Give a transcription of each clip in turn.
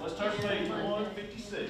Let's turn to page 156.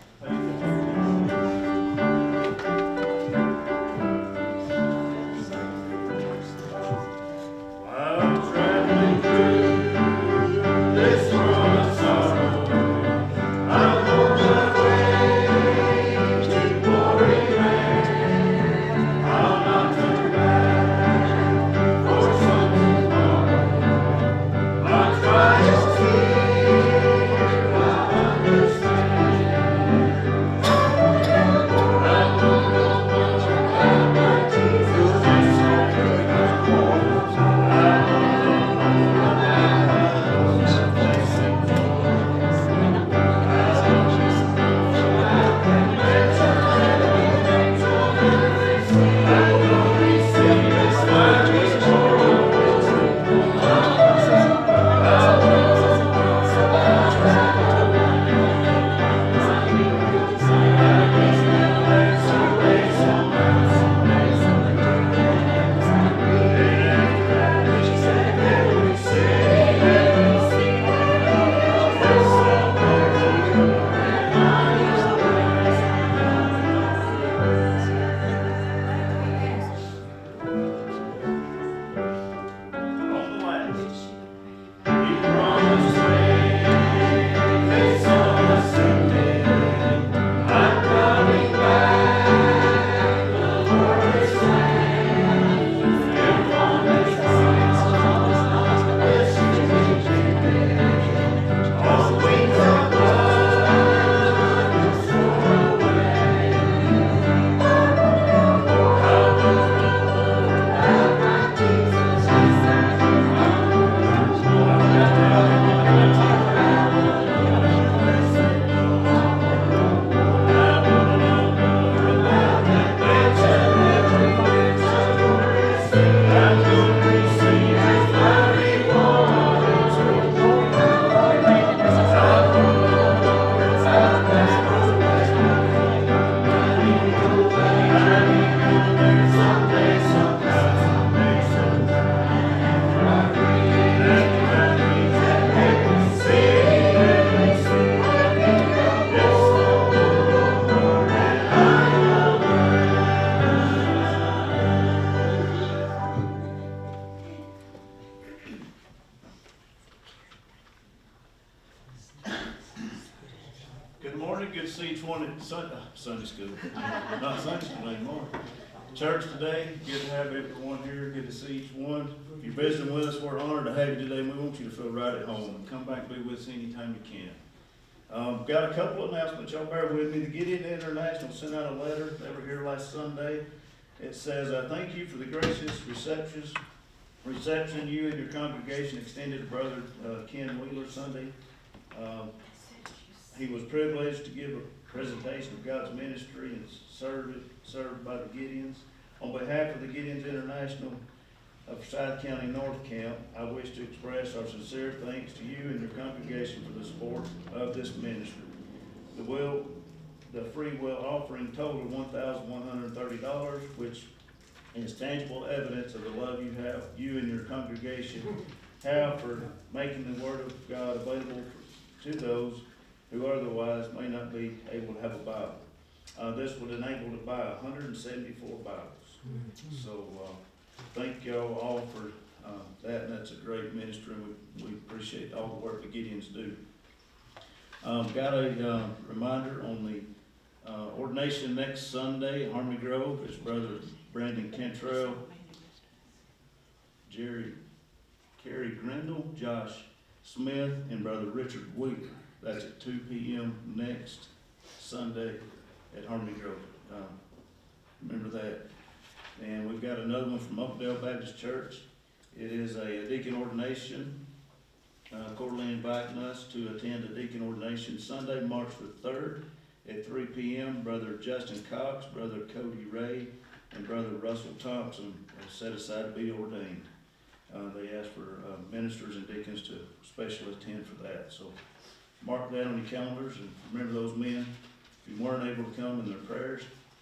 Sunday school, not Sunday school anymore. Church today, good to have everyone here, good to see each one. If you're visiting with us, we're honored to have you today, and we want you to feel right at home. Come back and be with us anytime you can. Got a couple of announcements, y'all bear with me. The Gideon International sent out a letter, they were here last Sunday. It says, thank you for the gracious reception you and your congregation extended to Brother Ken Wheeler Sunday. He was privileged to give a presentation of God's ministry and served by the Gideons. On behalf of the Gideons International of Forsyth County North Camp, I wish to express our sincere thanks to you and your congregation for the support of this ministry. The free will offering totaled $1,130, which is tangible evidence of the love you and your congregation have for making the Word of God available to those who otherwise may not be able to have a Bible. This would enable to buy 174 Bibles. So thank y'all all for that, and that's a great ministry, and we appreciate all the work the Gideons do. Got a reminder on the ordination next Sunday at Harmony Grove. It's Brother Brandon Cantrell, Carrie Grindle, Josh Smith, and Brother Richard Wheeler. That's at 2 p.m. next Sunday at Harmony Grove. Remember that. And we've got another one from Oakdale Baptist Church. It is a deacon ordination. Quarterly inviting us to attend a deacon ordination Sunday, March the 3rd at 3 p.m. Brother Justin Cox, Brother Cody Ray, and Brother Russell Thompson are set aside to be ordained. They ask for ministers and deacons to specially attend for that. So mark that on your calendars and remember those men. If you weren't able to come in their prayers.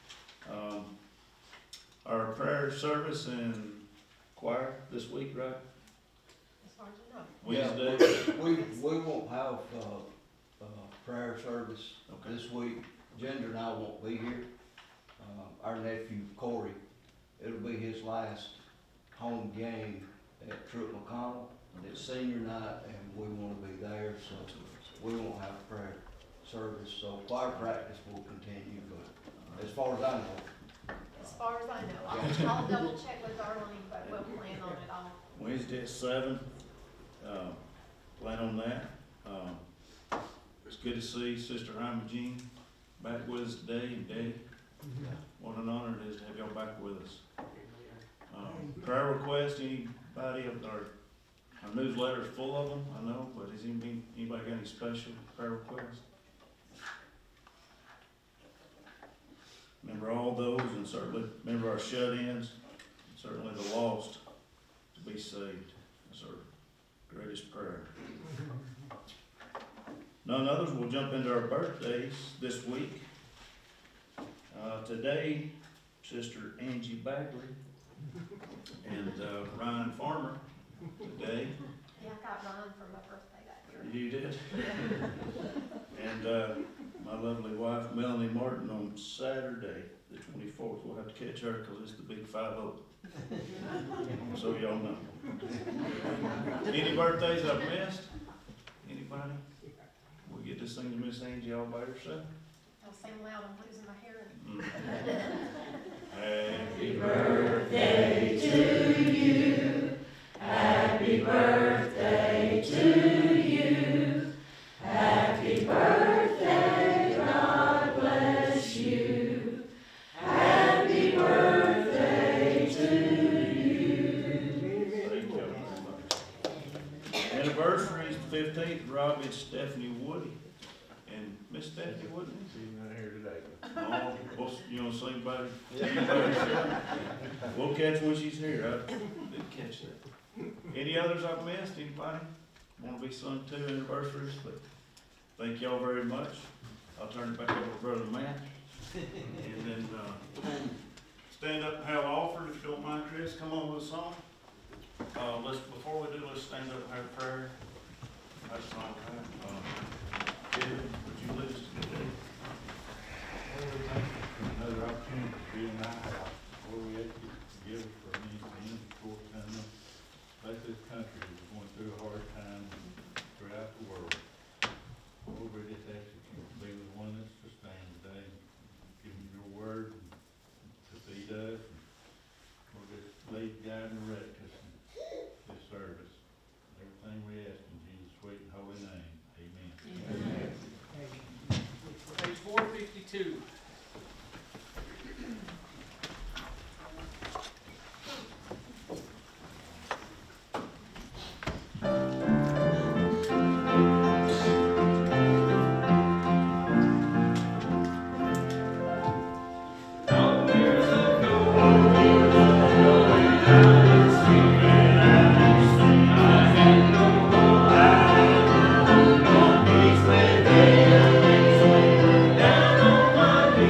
Our prayer service and choir this week, right? It's hard to know. Wednesday. Yeah, we won't have prayer service Okay. this week. Ginger and I won't be here. Our nephew Corey, it'll be his last home game at Truett McConnell. It's senior night and we wanna be there, so we won't have a prayer service. So choir practice will continue, but as far as I know. As far as I know, I'll double check with Darlene, but we'll plan on it all. Wednesday at 7, plan on that. It's good to see Sister Hyman Jean back with us today, and Daddy. What an honor it is to have y'all back with us. Prayer request, anybody of our newsletter's full of them, I know, but has anybody got any special prayer requests? Remember all those, and certainly remember our shut-ins, and certainly the lost to be saved. That's our greatest prayer. None others, we'll jump into our birthdays this week. Today, Sister Angie Bagley and Ryan Farmer today. Yeah, I got Ryan for my birthday that year. You did? And my lovely wife, Melanie Martin, on Saturday, the 24th. We'll have to catch her because it's the big 5-0. So y'all know. Any birthdays I've missed? Anybody? We get to sing to Miss Angie all by herself. I'll sing loud, I'm losing my hearing. Happy birthday to you. Happy birthday to you. Happy birthday, God bless you. Happy birthday to you. Thank you very much. Anniversaries, 15th, Robbie and Stephanie Woody. And Miss Stephanie Woody. She's not here today. Oh, you want to sing about it? We'll catch when she's here. I didn't catch that. Any others I've missed? Anybody want to be sung to anniversaries? But thank y'all very much. I'll turn it back over to Brother Matt. And then stand up and have Alfred, if you don't mind, Chris. Come on with a song. Before we do, let's stand up and have prayer. That's all right. David, would you lead us to the day? Lord, we thank you for another opportunity to be in thy house. Lord, we ask you to forgive us for any sin, shortcomings, especially this country is going through a hard time throughout the world. Lord, we just ask that you be the one that's sustained today. Give them your word to feed us. Lord, just lead, guide, and direct us in this service. Everything we ask in Jesus' sweet and holy name. Amen. Page 452. Down on my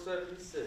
76.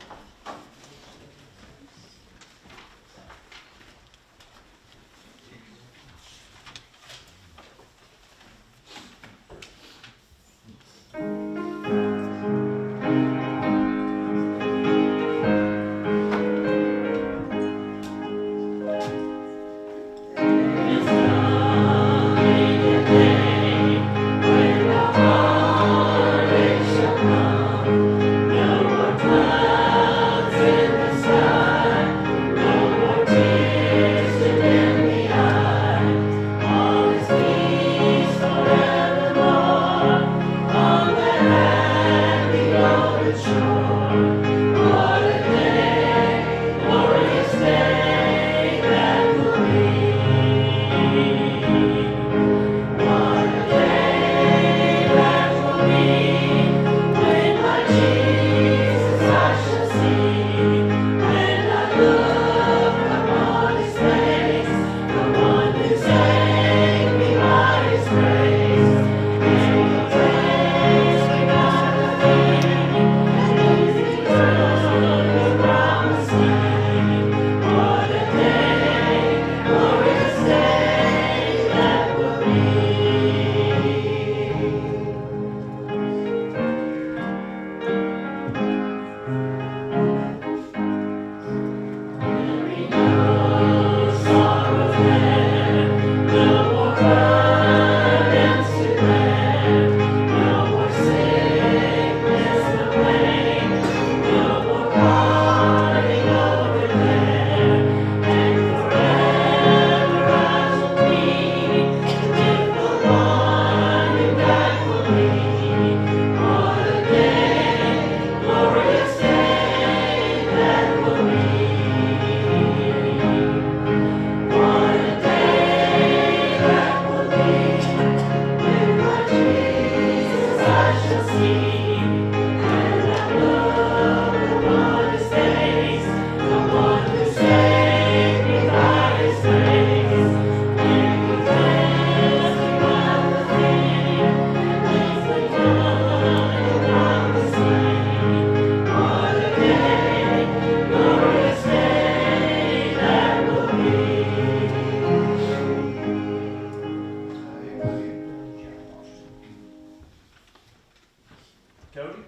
Cody?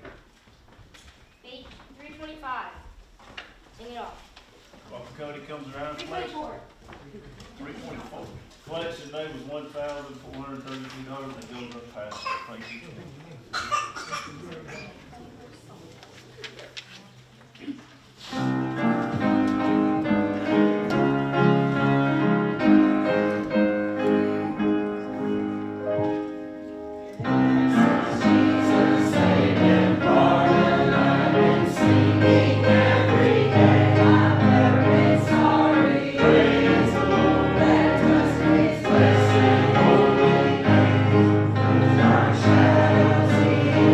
Page 325. Sing it off. While Cody comes around, collection, 324. 324. Collection day was $1,432, and it goes up past that. Thank you. Shadows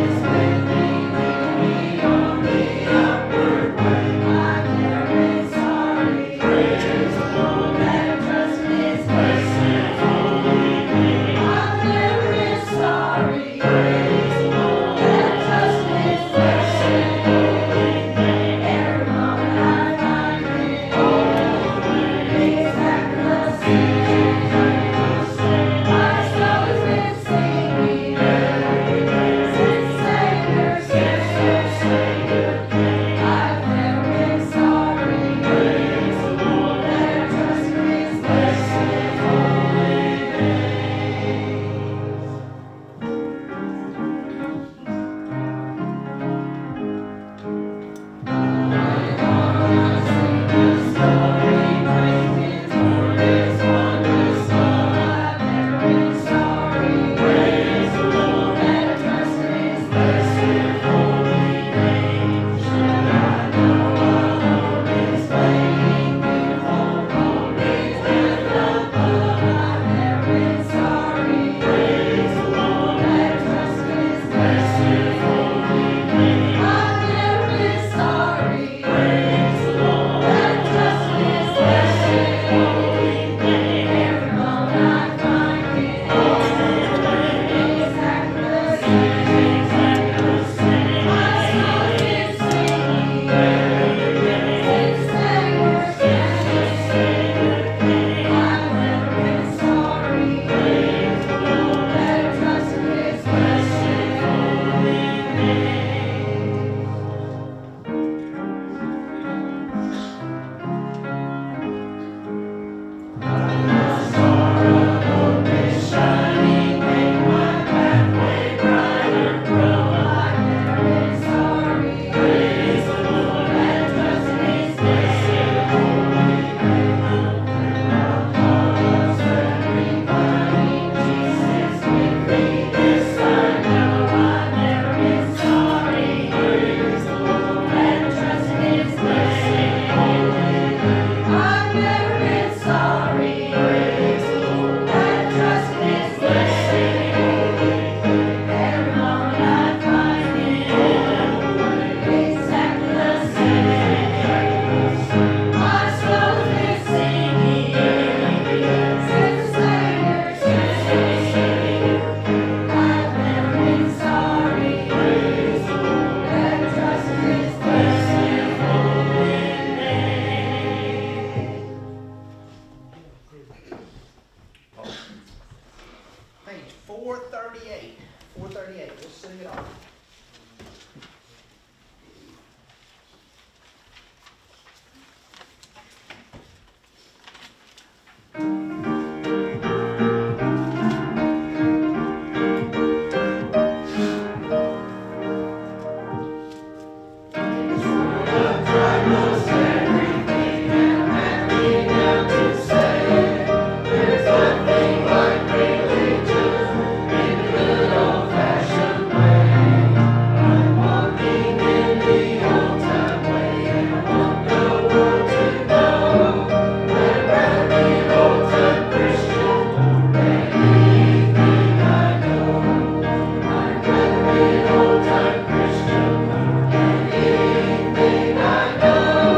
Old-time Christian, anything I know.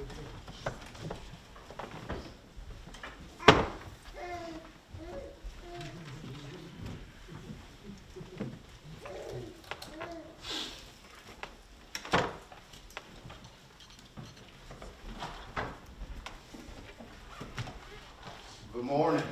Good morning.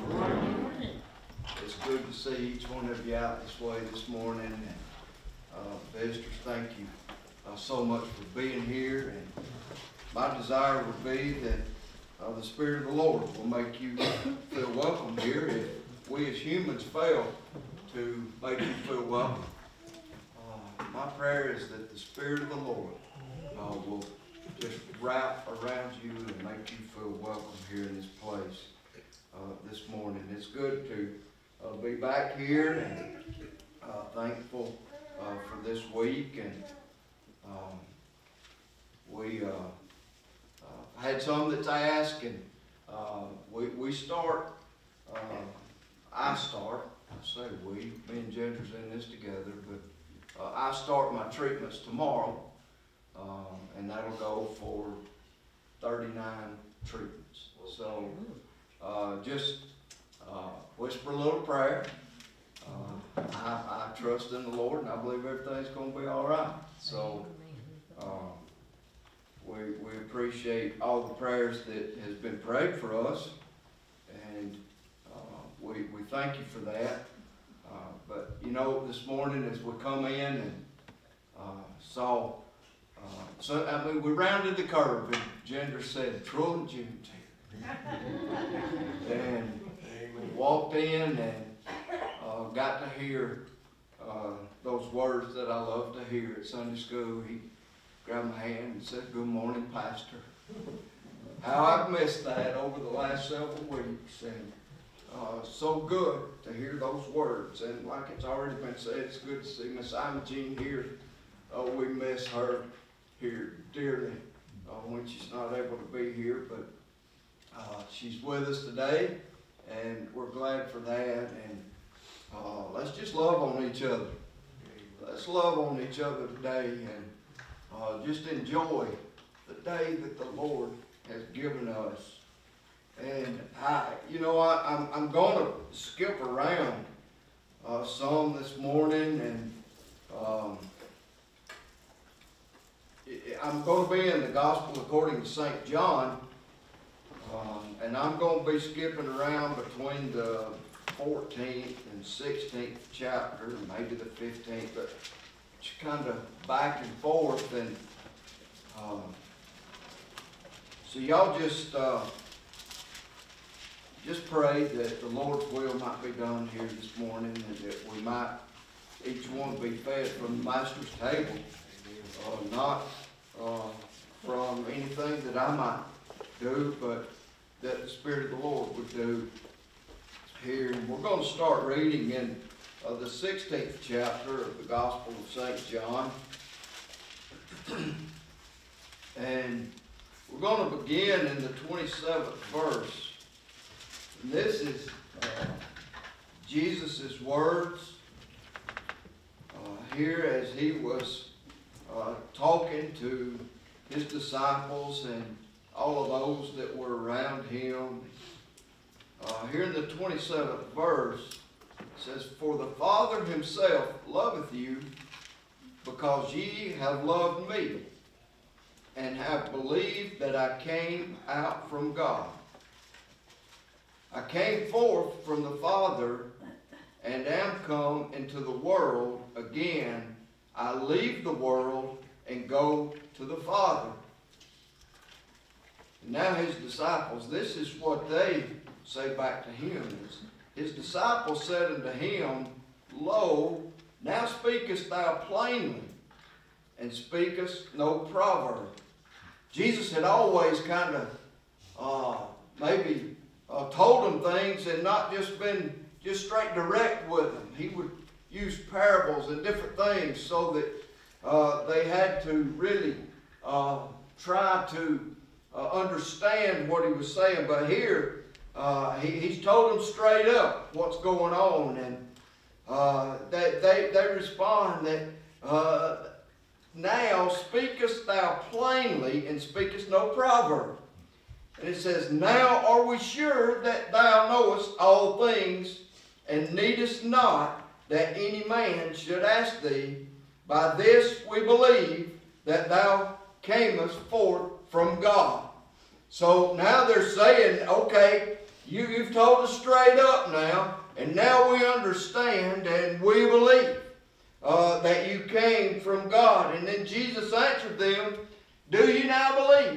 It's good to see each one of you out this way this morning. And visitors, thank you so much for being here. And my desire would be that the Spirit of the Lord will make you feel welcome here. If we as humans fail to make you feel welcome, my prayer is that the Spirit of the Lord will just wrap around you and make you feel welcome here in this place this morning. It's good to be back here, and thankful for this week. And we had some that's asked, and we start, I say we, me and Ginger's in this together, but I start my treatments tomorrow, and that'll go for 39 treatments. So just whisper a little prayer. I trust in the Lord, and I believe everything's going to be all right. So we appreciate all the prayers that has been prayed for us, and we thank you for that. But you know, this morning as we come in and saw, so I mean, we rounded the curve, and Ginger said, "Troy and June's here," and we walked in and got to hear those words that I love to hear at Sunday school. He grabbed my hand and said, "Good morning, Pastor." How I've missed that over the last several weeks, and so good to hear those words. And like it's already been said, it's good to see Miss Imogene here. We miss her here dearly when she's not able to be here, but she's with us today, and we're glad for that. And let's just love on each other. Let's love on each other today, and just enjoy the day that the Lord has given us. And I'm going to skip around some this morning, and I'm going to be in the Gospel according to St. John, and I'm going to be skipping around between the 14th and 16th chapter, maybe the 15th, but just kind of back and forth. And so y'all just pray that the Lord's will might be done here this morning, and that we might each one be fed from the Master's table, not from anything that I might do, but that the Spirit of the Lord would do here. And we're going to start reading in the 16th chapter of the Gospel of St. John. And we're going to begin in the 27th verse. And this is Jesus' words here as he was talking to his disciples and all of those that were around him. Here in the 27th verse, it says, "For the Father himself loveth you, because ye have loved me, and have believed that I came out from God. I came forth from the Father, and am come into the world. Again, I leave the world and go to the Father." And now his disciples, this is what they say back to him. His disciples said unto him, "Lo, now speakest thou plainly, and speakest no proverb." Jesus had always kind of maybe told them things and not just been just straight direct with them. He would use parables and different things so that they had to really try to understand what he was saying. But here, he's told them straight up what's going on, and they respond that now speakest thou plainly, and speakest no proverb. And it says, now are we sure that thou knowest all things, and needest not that any man should ask thee. By this we believe that thou camest forth from God. So now they're saying, okay, you've told us straight up now, and now we understand and we believe that you came from God. And then Jesus answered them, do you now believe?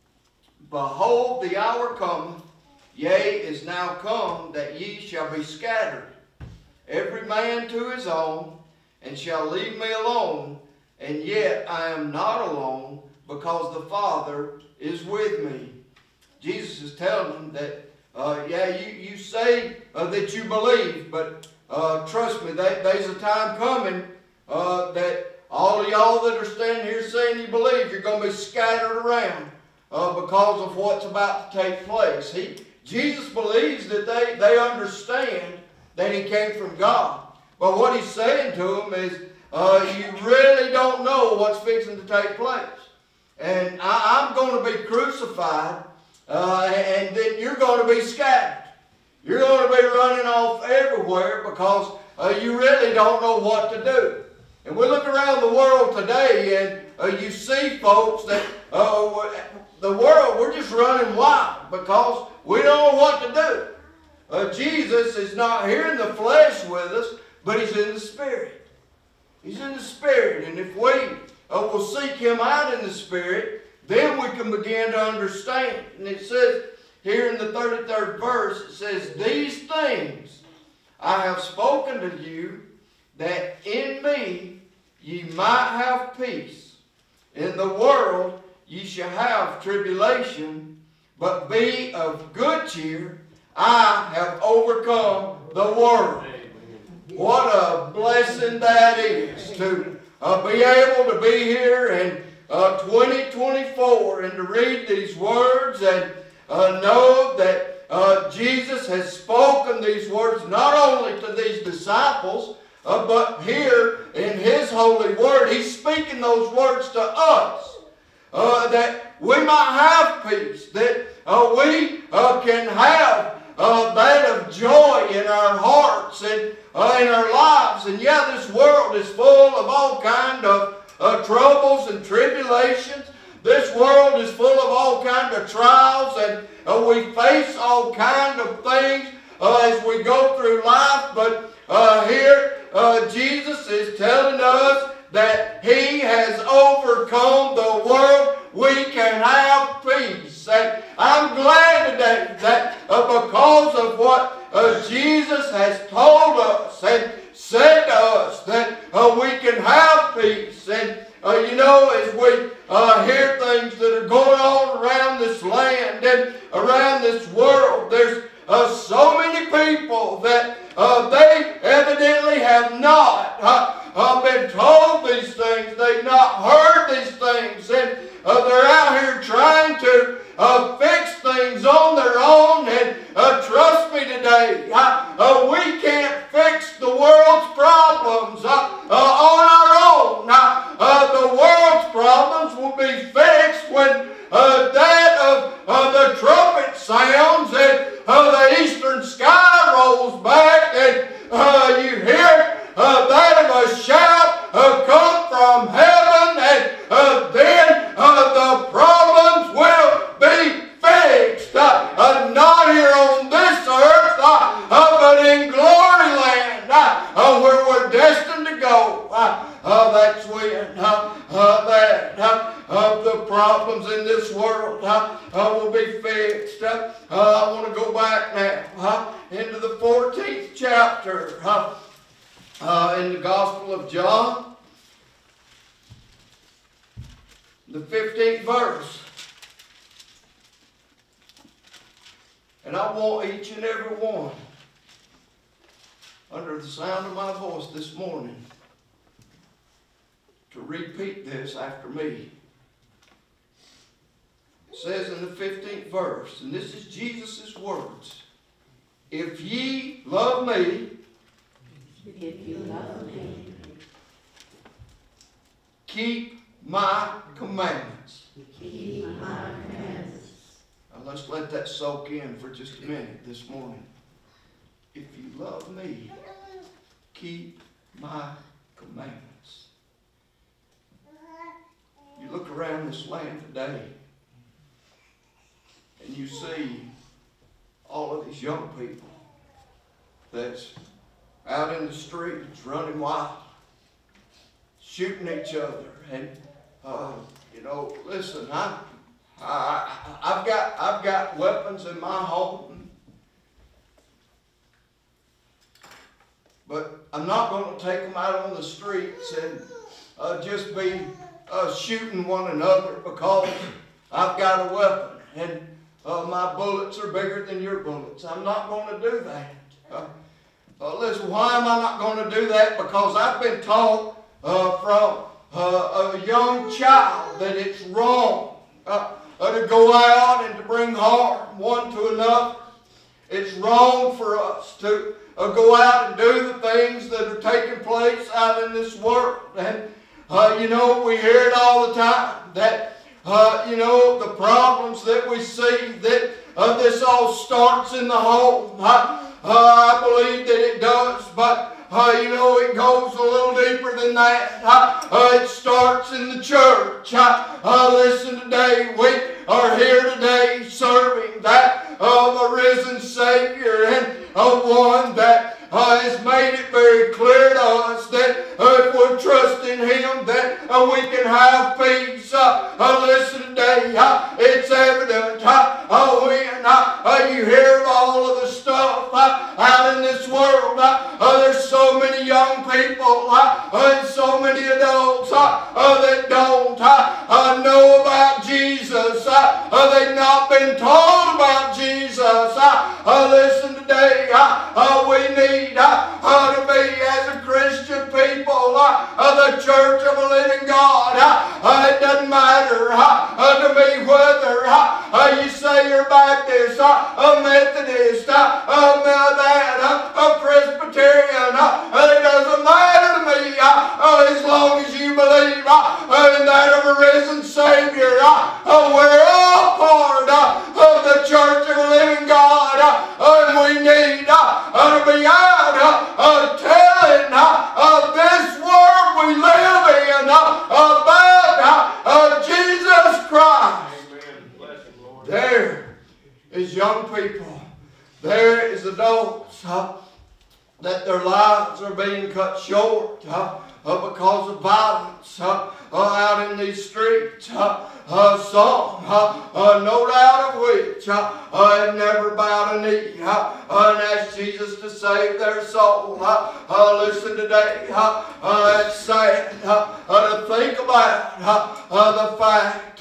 Behold, the hour cometh, yea, is now come, that ye shall be scattered, every man to his own, and shall leave me alone. And yet I am not alone, because the Father is with me. Jesus is telling them that, you say that you believe, but trust me, there's a time coming that all of y'all that are standing here saying you believe, you're going to be scattered around because of what's about to take place. Jesus believes that they understand that he came from God. But what he's saying to them is, you really don't know what's fixing to take place. And I'm going to be crucified, and then you're going to be scattered. You're going to be running off everywhere because you really don't know what to do. And we look around the world today, and you see folks that the world, we're just running wild because we don't know what to do. Jesus is not here in the flesh with us, but he's in the Spirit. He's in the Spirit. And if we will seek him out in the Spirit, then we can begin to understand. And it says here in the 33rd verse, it says, these things I have spoken to you, that in me ye might have peace. In the world ye shall have tribulation, but be of good cheer. I have overcome the world. What a blessing that is to be able to be here in 2024 and to read these words and know that Jesus has spoken these words not only to these disciples, but here in his holy word, he's speaking those words to us, that we might have peace, that we can have that of joy in our hearts and in our lives. And yeah, this world is full of all kind of troubles and tribulations. This world is full of all kind of trials, and we face all kind of things as we go through life. But here Jesus is telling us that he has overcome the world. We can have peace. And I'm glad today that because of what Jesus has told us and said to us, that we can have peace. And as we hear things that are going on around this land and around this world, there's so many people that they evidently have not been told these things. They've not heard these things. And they're out here trying to fix things on their own. And trust me today, we can't fix the world's problems on our own. The world's problems will be fixed when that of the trumpet sounds and the eastern sky rolls back, and you hear that of a shout come from heaven, and then the problems will be fixed. Not here on this earth, but in glory land, where we're destined to go. That's when the problems in this world will be fixed. I want to go back now into the 14th chapter in the Gospel of John, the 15th verse. And I want each and every one, under the sound of my voice this morning, to repeat this after me. It says in the 15th verse, and this is Jesus' words, if ye love me, if you love me, keep my commandments. Keep my commandments. Now let's let that soak in for just a minute this morning. If you love me, keep my commandments. You look around this land today and you see all of these young people that's out in the streets running wild, shooting each other. And, listen, I've got weapons in my home, but I'm not going to take them out on the streets and just be shooting one another because I've got a weapon and my bullets are bigger than your bullets. I'm not going to do that. Listen, why am I not going to do that? Because I've been taught from a young child that it's wrong to go out and to bring harm one to another. It's wrong for us to go out and do the things that are taking place out in this world. And, we hear it all the time that, the problems that we see, that this all starts in the home. I believe that it does, but it goes a little deeper than that. It starts in the church. Listen, today we are here today serving that of a risen Savior and one that has made it very clear to us that if we're trusting Him that we can have peace. Listen today, it's evident when you hear of all of the stuff out in this world. There's so many young people and so many adults that don't know about Jesus. They've not been taught about Jesus. Listen today, we need to be as a Christian people, the church of a living God. It doesn't matter to me whether you say you're Baptist, a Methodist, a Presbyterian. It doesn't matter to me as long as you believe in that of a risen Savior. We're all part of the church of a living God, and we need to be out telling this world we live in about Jesus Christ. Amen. Bless him, Lord. There is young people. There is adults that their lives are being cut short because of violence out in these streets. Some, no doubt of which, have never bowed a knee and asked Jesus to save their soul. Listen today, it's sad to think about the fact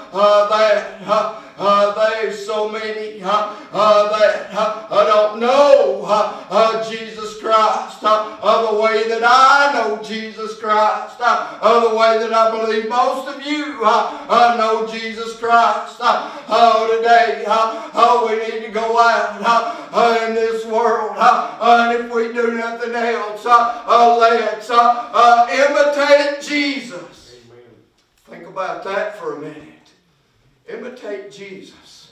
that there's so many that don't know Jesus Christ the way that I know Jesus Christ, the way that I believe most of you know Jesus Christ. Today, we need to go out in this world, and if we do nothing else, let's imitate Jesus. Amen. Think about that for a minute. Imitate Jesus.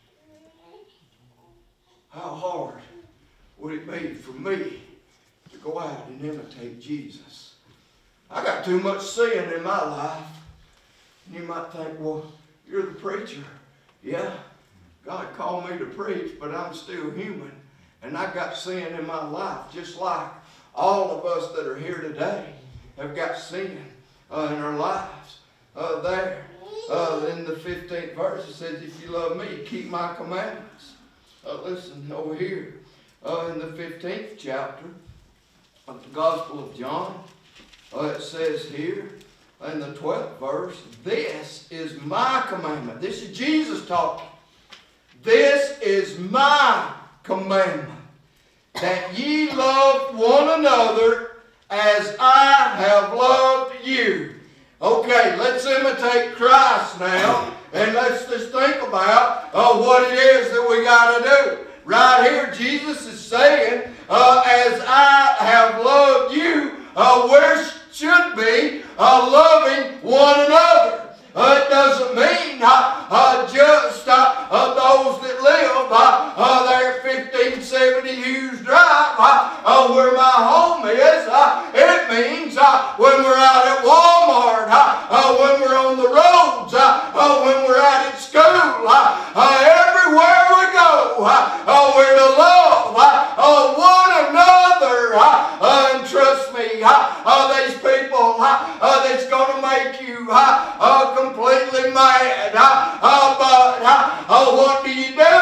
How hard would it be for me to go out and imitate Jesus? I got too much sin in my life. And you might think, well, you're the preacher. Yeah, God called me to preach, but I'm still human. And I got sin in my life, just like all of us that are here today have got sin in our lives. There, in the 15th verse, it says, if you love me, keep my commandments. Listen, over here, in the 15th chapter of the Gospel of John, it says here, in the 12th verse, this is my commandment. This is Jesus talking. This is my commandment, that ye love one another as I have loved you. Okay, let's imitate Christ now, and let's just think about what it is that we got to do. Right here, Jesus is saying, as I have loved you, we should be loving one another. what do?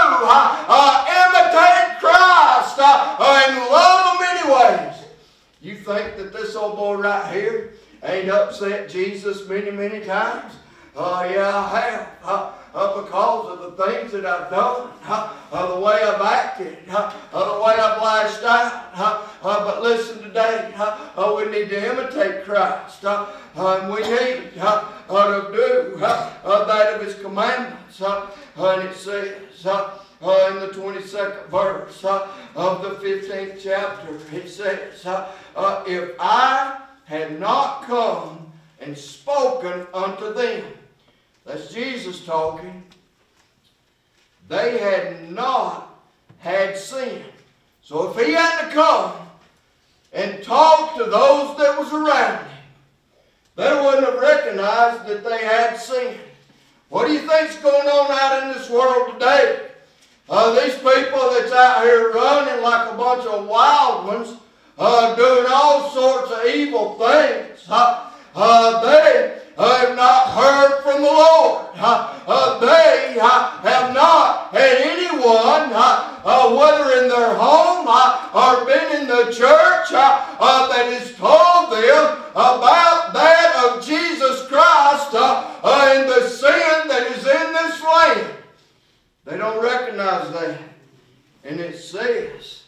Imitate Christ and love Him anyways. You think that this old boy right here ain't upset Jesus many, many times? Yeah, I have. Because of the things that I've done, the way I've acted, the way I've lashed out. But listen today, we need to imitate Christ. And we need to do that of His commandments. And it says in the 22nd verse of the 15th chapter, it says, if I had not come and spoken unto them, that's Jesus talking, they had not had sin. So if He hadn't come and talked to those that was around Him, they wouldn't have recognized that they had sin. What do you think's going on out in this world today? These people that's out here running like a bunch of wild ones, doing all sorts of evil things, they have not heard from the Lord. They have not had anyone, whether in their home or been in the church, that has told them about that of Jesus Christ and the sin that is in this land. They don't recognize that. And it says,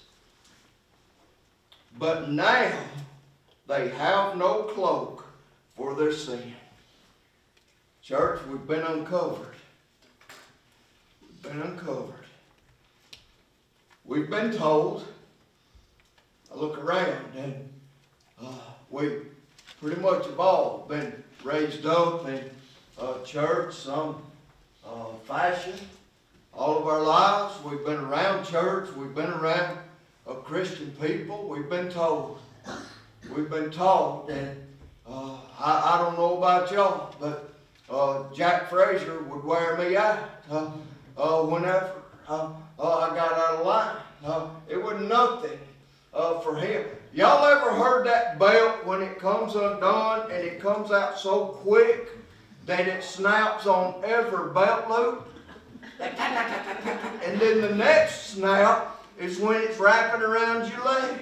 but now they have no cloak for their sin. Church, we've been uncovered. We've been uncovered. We've been told, I look around and we pretty much have all been raised up in church, some fashion. All of our lives, we've been around church, we've been around Christian people, we've been told, we've been taught, and I don't know about y'all, but Jack Frazier would wear me out whenever I got out of line. It was nothing for him. Y'all ever heard that belt when it comes undone and it comes out so quick that it snaps on every belt loop? And then the next snap is when it's wrapping around your leg.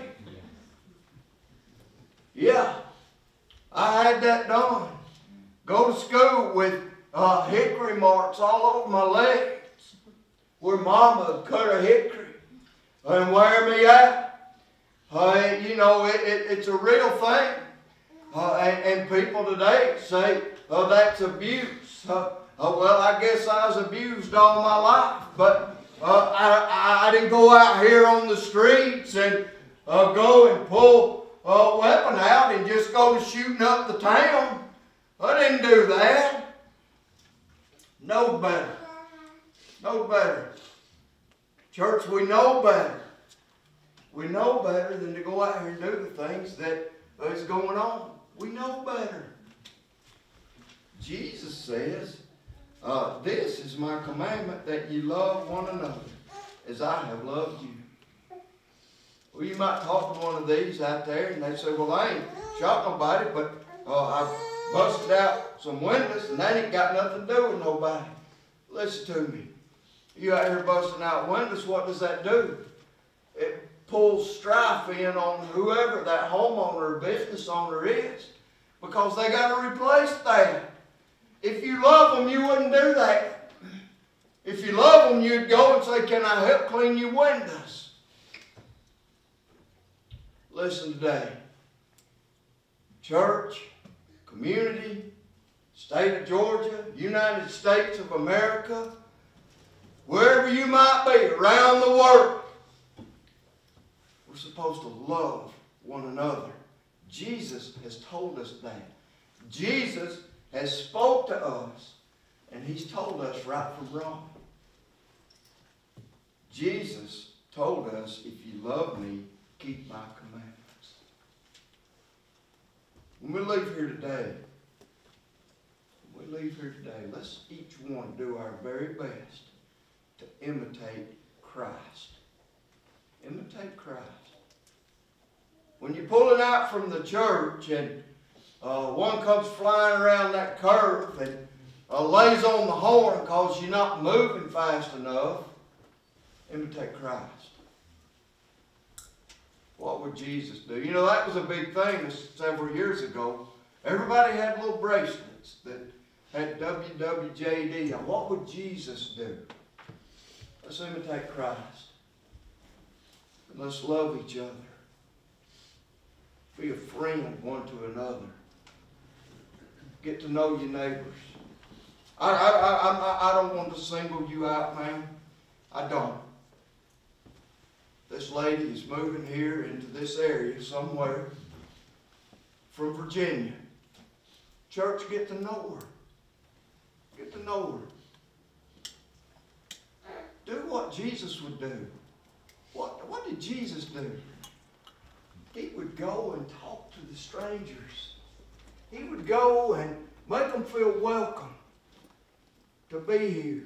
Yeah, I had that done. Go to school with hickory marks all over my legs where Mama cut a hickory and wear me out. You know, it's a real thing. And people today say, that's abuse. Well, I guess I was abused all my life, but I didn't go out here on the streets and go and pull a weapon out and just go to shooting up the town. I didn't do that. No better. No better. Church, we know better. We know better than to go out here and do the things that is going on. We know better. Jesus says, this is my commandment, that you love one another as I have loved you. Well, you might talk to one of these out there and they say, well, I ain't shot nobody, but I've busted out some windows and that ain't got nothing to do with nobody. Listen to me. You out here busting out windows, what does that do? It pulls strife in on whoever that homeowner or business owner is, because they got to replace that. If you love them, you wouldn't do that. If you love them, you'd go and say, can I help clean your windows? Listen today. Church, community, state of Georgia, United States of America, wherever you might be around the world, we're supposed to love one another. Jesus has told us that. Jesus has spoke to us, and He's told us right from wrong. Jesus told us, if you love me, keep my commandments. When we leave here today, let's each one do our very best to imitate Christ. Imitate Christ. When you're pulling out from the church and one comes flying around that curve and lays on the horn because you're not moving fast enough, imitate Christ. What would Jesus do? You know, that was a big thing several years ago. Everybody had little bracelets that had WWJD. Now, what would Jesus do? Let's imitate Christ. And let's love each other. Be a friend one to another. Get to know your neighbors. I don't want to single you out, ma'am. I don't. This lady is moving here into this area somewhere from Virginia. Church, get to know her. Get to know her. Do what Jesus would do. What did Jesus do? He would go and talk to the strangers. He would go and make them feel welcome to be here.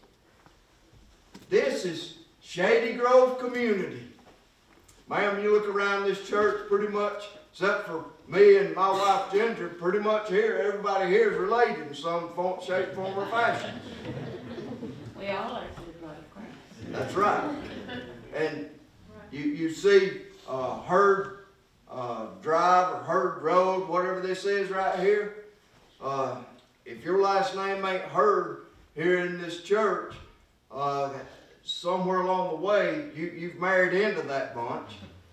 This is Shady Grove community. Ma'am, you look around this church pretty much, except for me and my wife Ginger, pretty much here, everybody here is related in some form, shape, form, or fashion. We all are through the blood of Christ. That's right. And you see Herd Drive or Herd Road, whatever this is right here. If your last name ain't Herd here in this church, somewhere along the way, you've married into that bunch.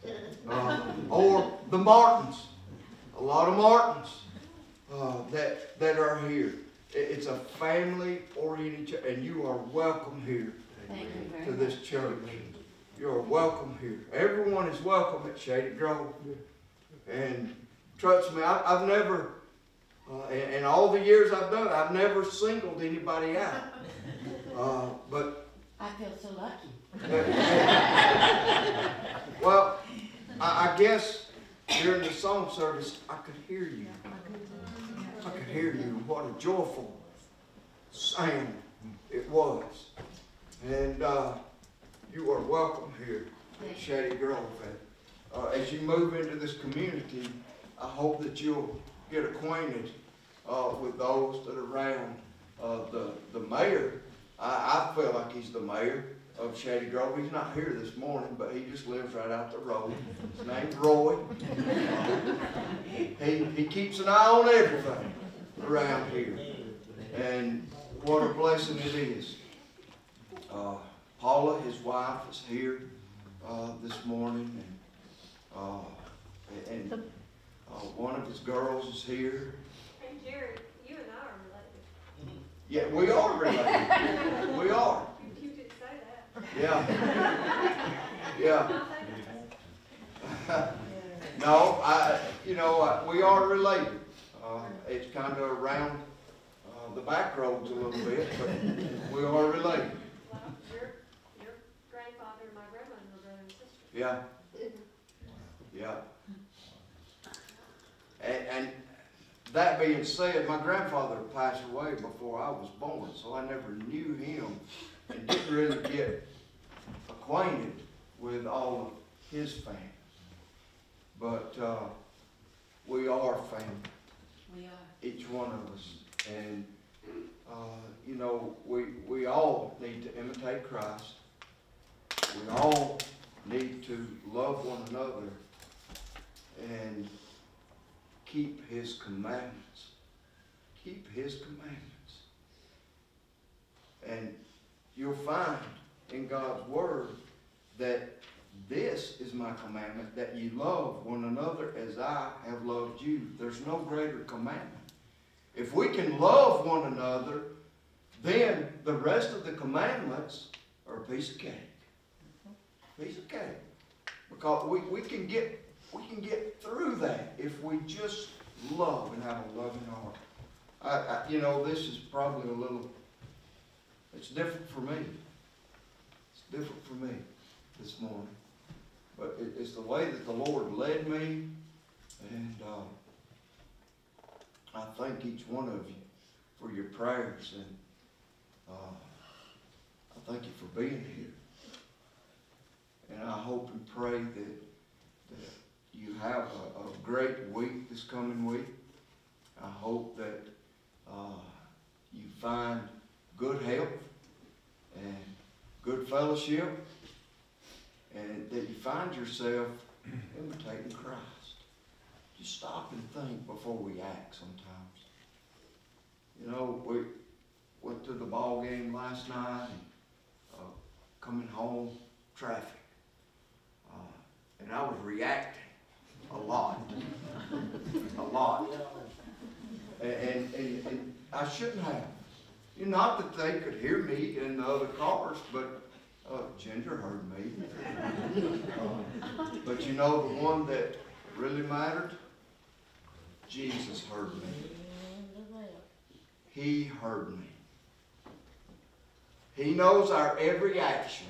Or the Martins. A lot of Martins that are here. It's a family-oriented church, and you are welcome here to this church. You are welcome here. Everyone is welcome at Shady Grove. And trust me, I've never, in all the years I've done it, I've never singled anybody out. But I feel so lucky. well, I guess during the song service, I could hear you. I could hear you. What a joyful sound it was. And you are welcome here at Shady Grove. And, as you move into this community, I hope that you'll get acquainted with those that are around. The mayor, I feel like he's the mayor of Shady Grove. He's not here this morning, but he just lives right out the road. His name's Roy. He keeps an eye on everything around here. And what a blessing it is. Paula, his wife, is here this morning. And one of his girls is here. Hey, Jared, you and I are related. Yeah, we are related. We are. You didn't say that. Yeah. Yeah. No, we are related. It's kind of around the back roads a little bit, but we are related. Well, your grandfather and my grandmother were brother and sister. Yeah. Yeah. And that being said, my grandfather passed away before I was born, so I never knew him and didn't really get acquainted with all of his family. But we are family. We are. Each one of us. And, we all need to imitate Christ. We all need to love one another and keep His commandments. Keep His commandments. And you'll find in God's Word that this is my commandment, that ye love one another as I have loved you. There's no greater commandment. If we can love one another, then the rest of the commandments are a piece of cake. Piece of cake. Because we can get through that if we just love and have a loving heart. This is probably a little, it's different for me. It's different for me this morning. But it's the way that the Lord led me, and I thank each one of you for your prayers, and I thank you for being here. And I hope and pray that you have a great week this coming week. I hope that you find good health and good fellowship, and that you find yourself imitating Christ. Just stop and think before we act sometimes. You know, we went to the ball game last night, and coming home, traffic. And I was reacting a lot. A lot. And I shouldn't have. Not that they could hear me in the other cars, but Ginger heard me. But you know, the one that really mattered? Jesus heard me. He heard me. He knows our every action.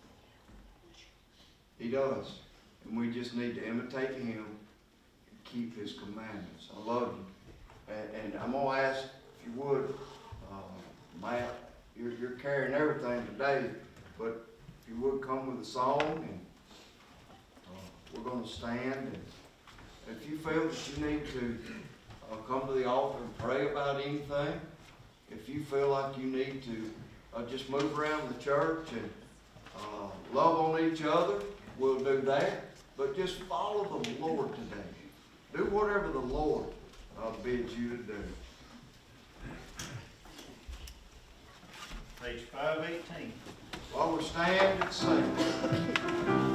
He does. And we just need to imitate him and keep his commandments. I love you. And I'm going to ask, if you would, Matt, you're carrying everything today, but if you would come with a song, and we're going to stand. And if you feel that you need to come to the altar and pray about anything, if you feel like you need to just move around the church and love on each other, we'll do that. But just follow the Lord today. Do whatever the Lord bids you to do. Page 518. While we stand and sing.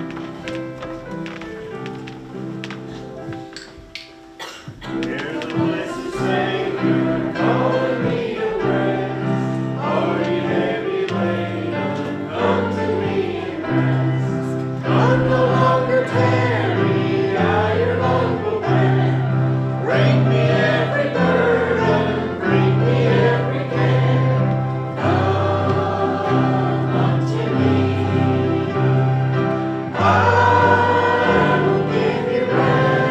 Hear the blessed Savior calling me to rest. Are you heavy laden? Come to me and rest. Come no longer tarry, I your long will bear. Bring me every burden, bring me every care. Come unto me. I will give you rest.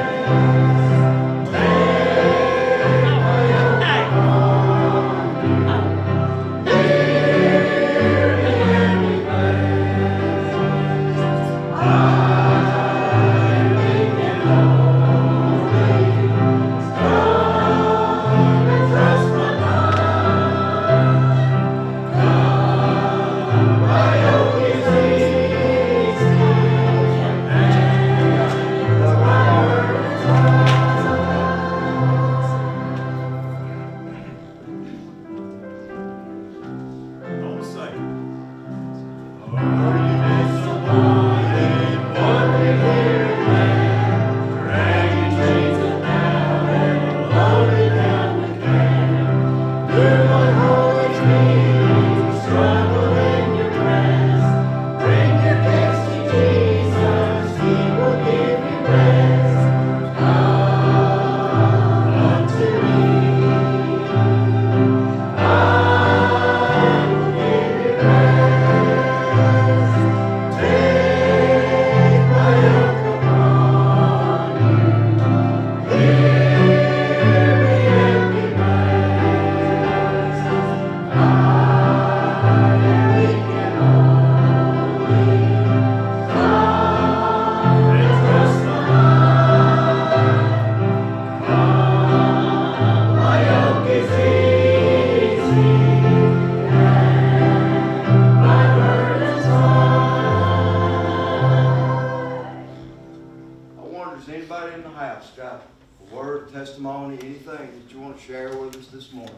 Testimony, anything that you want to share with us this morning?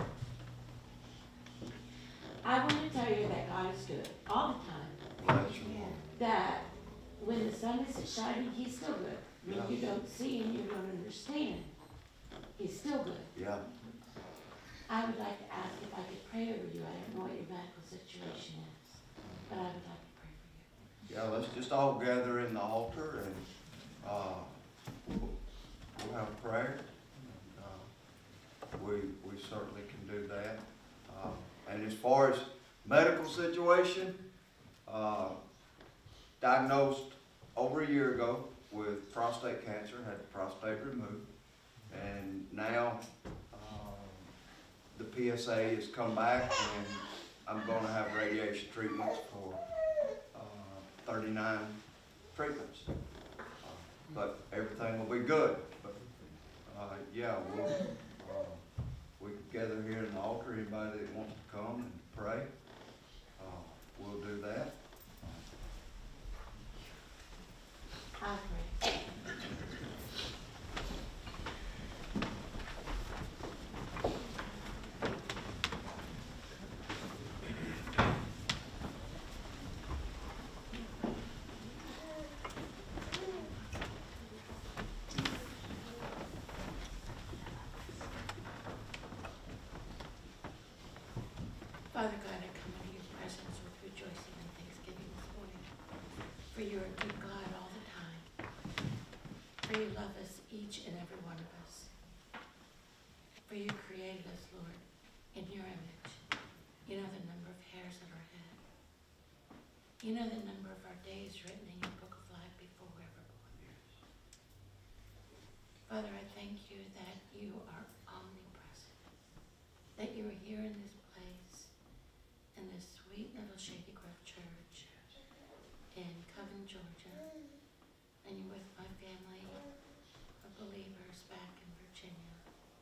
I want to tell you that God is good all the time. Bless you, Lord. That when the sun is shining, he's still good. When you don't see and you don't understand, he's still good. Yeah. I would like to ask if I could pray over you. I don't know what your medical situation is, but I would like to pray for you. Yeah, let's just all gather in the altar, and we'll have a prayer. We certainly can do that. And as far as medical situation, diagnosed over a year ago with prostate cancer, had the prostate removed, and now the PSA has come back, and I'm going to have radiation treatments for 39 treatments. But everything will be good. But yeah, we could gather here in the altar, anybody that wants to come and pray, we'll do that. I'll pray. Father God, I come into your presence with rejoicing and thanksgiving this morning. For you are a good God all the time. For you love us, each and every one of us. For you created us, Lord, in your image. You know the number of hairs on our head. You know the number of our days written in your book of life before we were born. Father, I thank you that you are omnipresent, that you are here in this place, in this sweet little Shady Grove church in Coven, Georgia, and you're with my family of believers back in Virginia.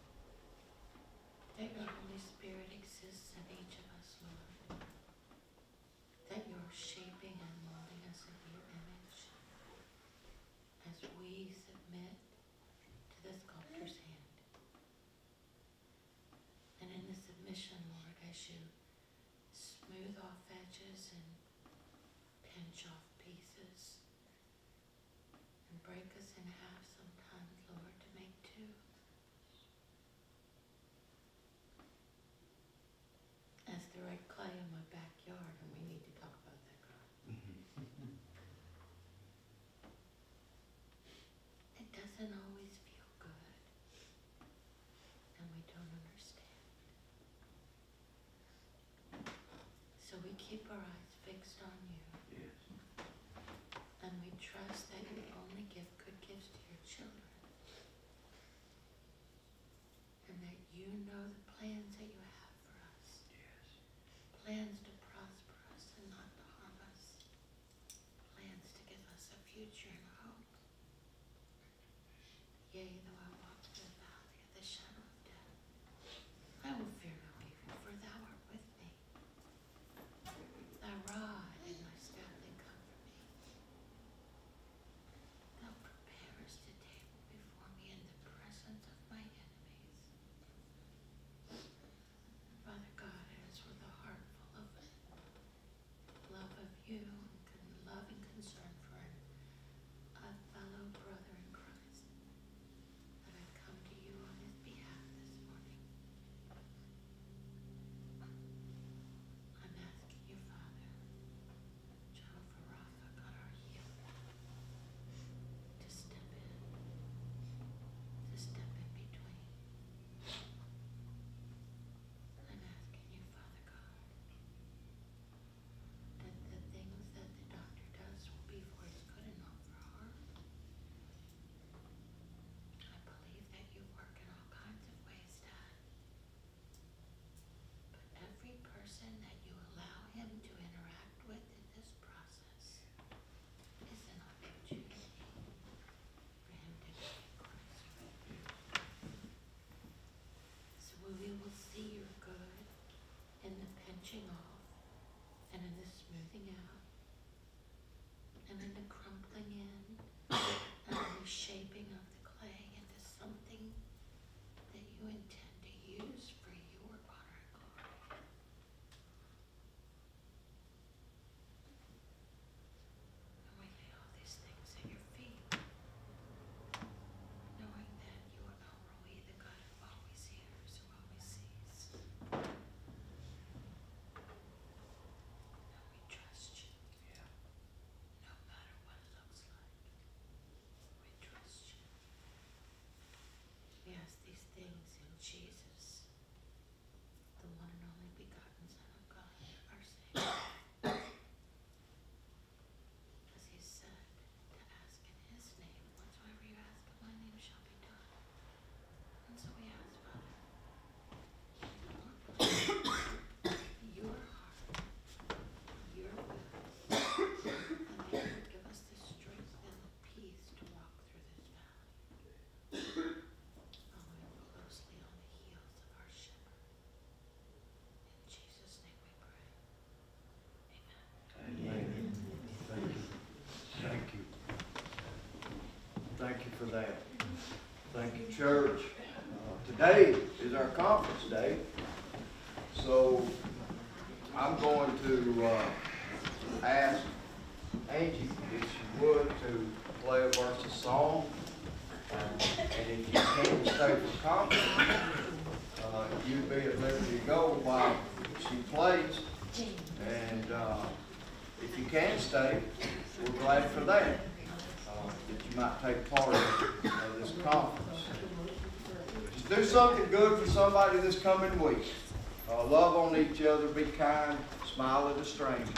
That your Holy Spirit exists in each of us, Lord. That you're shaping and molding us into your image as we submit to the sculptor's hand. And in the submission, Lord, as you smooth off edges and pinch off pieces and break us in half sometimes, Lord, to make two. As the red clay in my backyard, and we need to talk about that, God. It doesn't always feel good, and we don't understand. So we keep our eyes fixed on you. Yes. And we trust that you only give good gifts to your children. And that you know the plans that you have for us. Yes. Plans to prosper us and not to harm us. Plans to give us a future and hope. Yea, though I walk through the valley of the shadow of death, I will fear no evil, for thou art with me. Thy rod and thy staff, they comfort me. Thou preparest a table before me in the presence of my enemies. Father God, it is with a heart full of love of you and love and concern for a fellow brother in Christ that I come to you on his behalf this morning. I'm asking you, Father, Jehovah Rapha, God our healer, to step in between. I'm asking you, Father God, that the things that the doctor does will be for his good and not for harm. I believe that you work in all kinds of ways, Dad. But every person that you allow him to interact with in this process is an opportunity for him to get closer. So we will see your good in the pinching off and in the smoothing out and in the crumpling in and in the shaping of the clay into something that you intend to use for your honor and glory. And we lay all these things at your feet, knowing that you are El Roi, the God who always hears, who always sees. And we trust you. Yeah. No matter what it looks like, we trust you. thank you for that. Thank you, church. Today is our conference day, so I'm going to ask Angie if she would to play a verse of song, and if you can stay for conference, you'd be at liberty to go while she plays, and if you can stay, we're glad for that. That you might take part in this conference. Just do something good for somebody this coming week. Love on each other, be kind, smile at a stranger.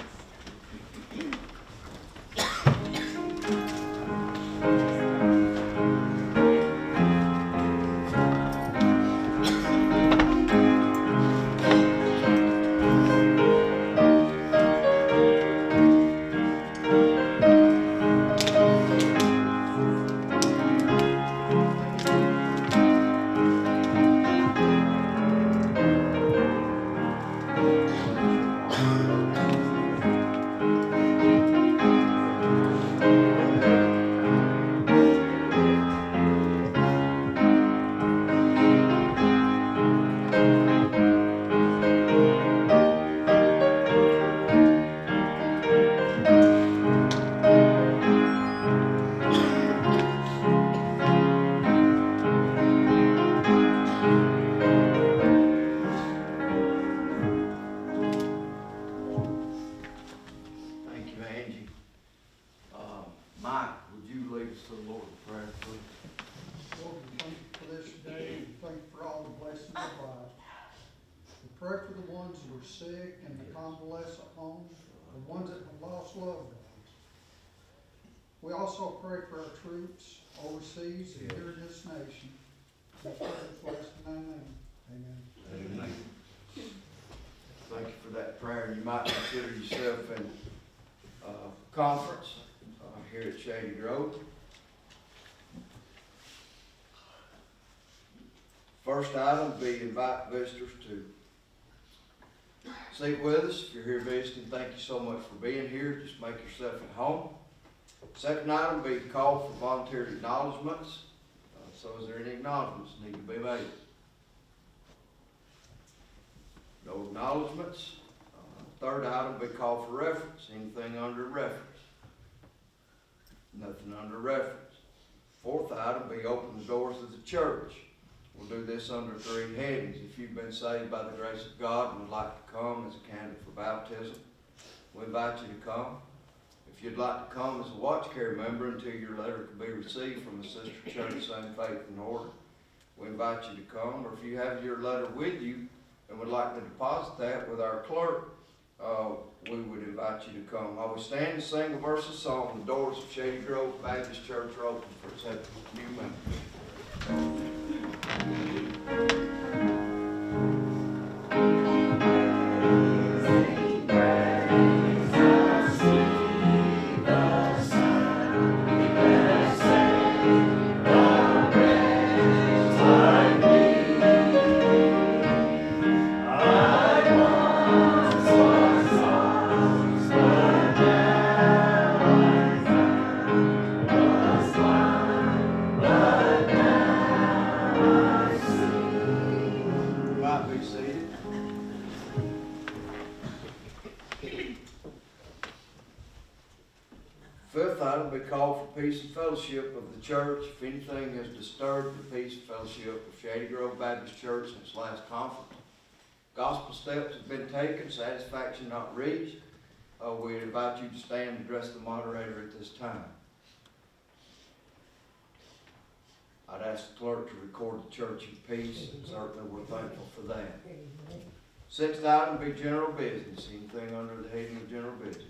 Pray for the ones who are sick and the convalescent homes, the ones that have lost loved ones. We also pray for our troops overseas and here in this nation. We pray this blessed in thy name. Amen. Amen. Thank you for that prayer. You might consider yourself in a conference here at Shady Grove. First item be invite visitors to seat with us. If you're here visiting, thank you so much for being here. Just make yourself at home. Second item be call for volunteer acknowledgments. So is there any acknowledgments need to be made? No acknowledgments. Third item be call for reference. Anything under reference? Nothing under reference. Fourth item be open the doors of the church. We'll do this under three headings. If you've been saved by the grace of God and would like to come as a candidate for baptism, we invite you to come. If you'd like to come as a watch care member until your letter can be received from a sister church, same faith and order, we invite you to come. Or if you have your letter with you and would like to deposit that with our clerk, we would invite you to come. While we stand and sing a verse of song, the doors of Shady Grove Baptist Church are open for accepting new members. Fifth item will be called for peace and fellowship of the church. If anything has disturbed the peace and fellowship of Shady Grove Baptist Church since last conference, gospel steps have been taken, satisfaction not reached, we invite you to stand and address the moderator at this time. I'd ask the clerk to record the church in peace, and certainly we're thankful for that. Sixth item will be general business. Anything under the heading of general business?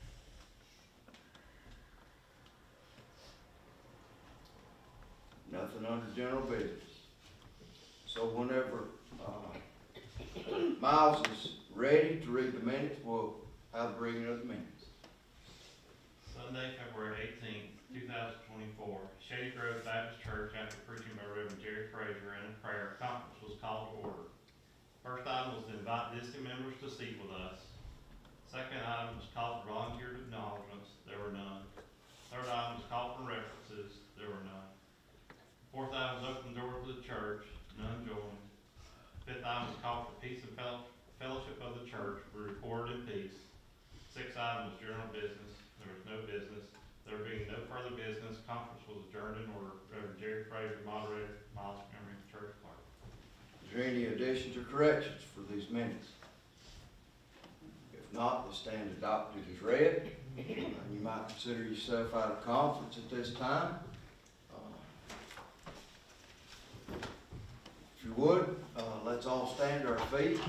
Nothing under general business. So whenever Miles is ready to read the minutes, we'll have the reading of the minutes. Sunday, February 18th, 2024, Shady Grove Baptist Church, after preaching by Reverend Jerry Frazier and a prayer, conference was called to order. First item was to invite visiting members to seat with us. Second item was called for volunteer acknowledgments. There were none. Third item was called for references. There were none. item was general business. There was no business. There being no further business, conference was adjourned in order. Reverend Jerry Fraser, moderator, Miles Montgomery, church clerk. Is there any additions or corrections for these minutes? If not, they stand adopted as read. You might consider yourself out of conference at this time. If you would, let's all stand to our feet.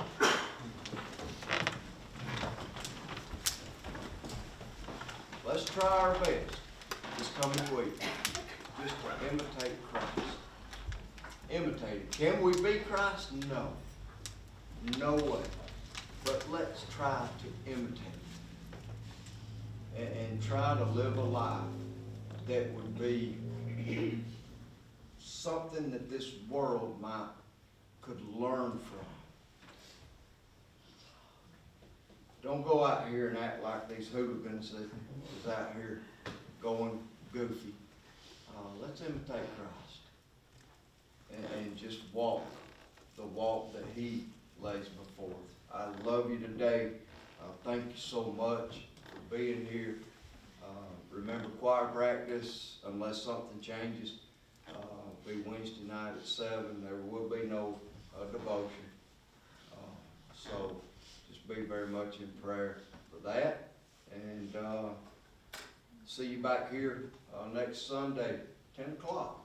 Let's try our best this coming week just to imitate Christ. Imitate Him. Can we be Christ? No. No way. But let's try to imitate Him. And try to live a life that would be something that this world could learn from. Don't go out here and act like these hooligans that is out here going goofy. Let's imitate Christ and just walk the walk that He lays before us. I love you today. Thank you so much for being here. Remember choir practice, unless something changes, be Wednesday night at 7. There will be no devotion. So just be very much in prayer for that. And see you back here next Sunday, 10 o'clock.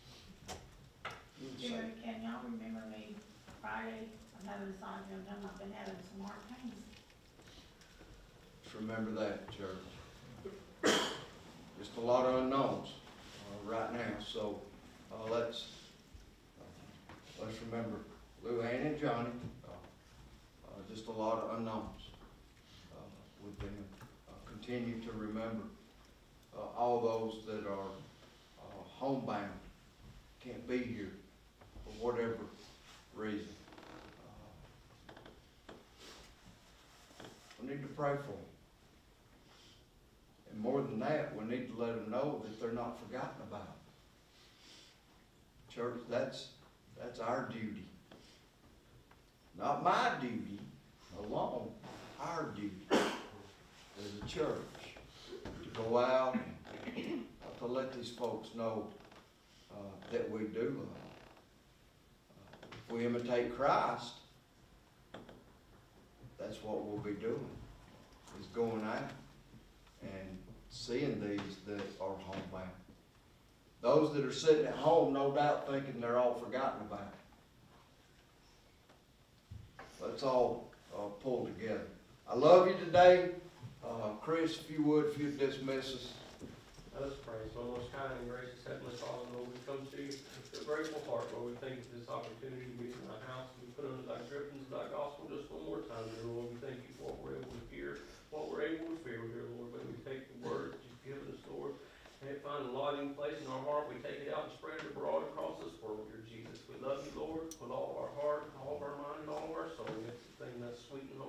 Jerry, can y'all remember me Friday? I know this on them time I've been having some heart pains. Just remember that, church. Just a lot of unknowns right now. So let's remember Lou Ann and Johnny. Just a lot of unknowns with them. Continue to remember all those that are homebound, can't be here for whatever reason. We need to pray for them. And more than that, we need to let them know that they're not forgotten about. Church, that's our duty. Not my duty alone, our duty as a church to go out and to let these folks know that we do love them. If we imitate Christ, that's what we'll be doing, is going out and seeing these that are homebound. Those that are sitting at home, no doubt thinking they're all forgotten about. Let's all pull together. I love you today. Chris, if you'd dismiss us. Let us pray. So most kind and gracious Heavenly Father, Lord, we come to you with a grateful heart, Lord. We thank you for this opportunity to be in thy house. We put under thy drippings, thy gospel just one more time, dear Lord. We thank you for what we're able to hear, what we're able to fear, dear Lord. May we take the word that you've given us, Lord, and it find a lodging place in our heart. We take it out and spread it abroad across this world, dear Jesus. We love you, Lord, with all of our heart, all of our mind, and all of our soul. It's the thing that's sweet in